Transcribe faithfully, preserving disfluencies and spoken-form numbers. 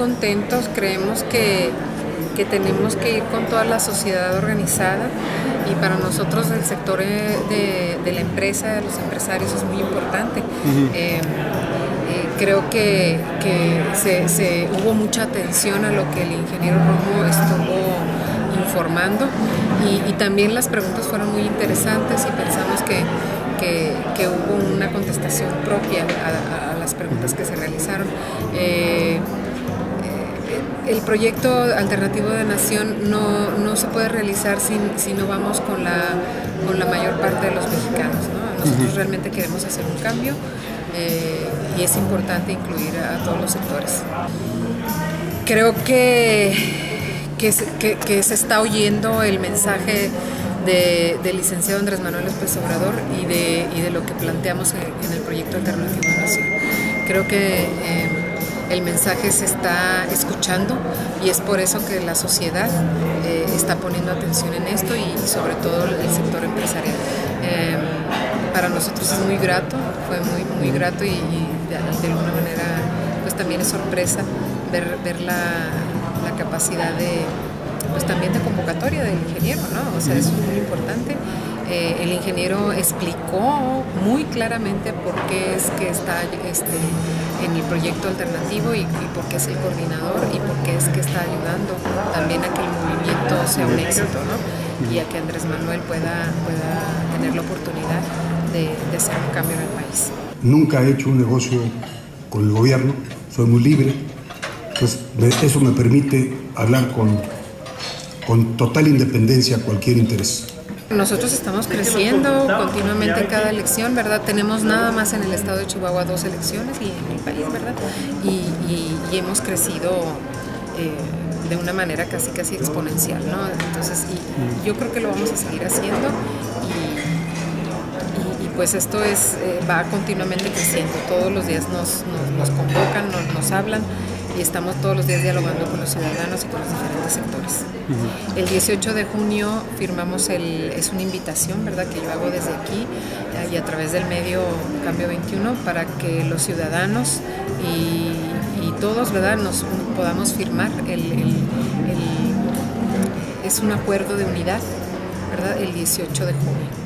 contentos, creemos que, que tenemos que ir con toda la sociedad organizada y para nosotros el sector de, de la empresa, de los empresarios es muy importante. Uh-huh. eh, eh, creo que, que se, se, hubo mucha atención a lo que el ingeniero Romo estuvo informando y, y también las preguntas fueron muy interesantes y pensamos que, que, que hubo una contestación propia a, a las preguntas que se realizaron. Eh, El proyecto alternativo de Nación no, no se puede realizar si, si no vamos con la, con la mayor parte de los mexicanos, ¿no? Nosotros uh-huh. realmente queremos hacer un cambio eh, y es importante incluir a, a todos los sectores. Creo que, que, que, que se está oyendo el mensaje de, del licenciado Andrés Manuel López Obrador y de, y de lo que planteamos en, en el proyecto alternativo de Nación. Creo que eh, el mensaje se está escuchando y es por eso que la sociedad eh, está poniendo atención en esto y sobre todo el sector empresarial. Eh, para nosotros es muy grato, fue muy, muy grato y, y de, de alguna manera pues también es sorpresa ver, ver la, la capacidad de, pues también de convocatoria del ingeniero, ¿no? O sea, eso es muy importante. Eh, el ingeniero explicó muy claramente por qué es que está este, en el proyecto alternativo y, y por qué es el coordinador y por qué es que está ayudando también a que el movimiento sea un éxito, ¿no? Y a que Andrés Manuel pueda, pueda tener la oportunidad de, de hacer un cambio en el país. Nunca he hecho un negocio con el gobierno, soy muy libre, pues eso me permite hablar con, con total independencia a cualquier interés. Nosotros estamos creciendo continuamente en cada elección, ¿verdad? Tenemos nada más en el estado de Chihuahua dos elecciones y en el país, ¿verdad? Y, y, y hemos crecido eh, de una manera casi casi exponencial, ¿no? Entonces, y, y yo creo que lo vamos a seguir haciendo y, y, y pues esto es eh, va continuamente creciendo. Todos los días nos, nos, nos convocan, nos, nos hablan y estamos todos los días dialogando con los ciudadanos y con los diferentes sectores. Uh-huh. El dieciocho de junio firmamos, el, es una invitación, ¿verdad?, que yo hago desde aquí y a través del medio Cambio veintiuno para que los ciudadanos y, y todos, ¿verdad?, nos podamos firmar. El, el, el, es un acuerdo de unidad, ¿verdad?, el dieciocho de junio.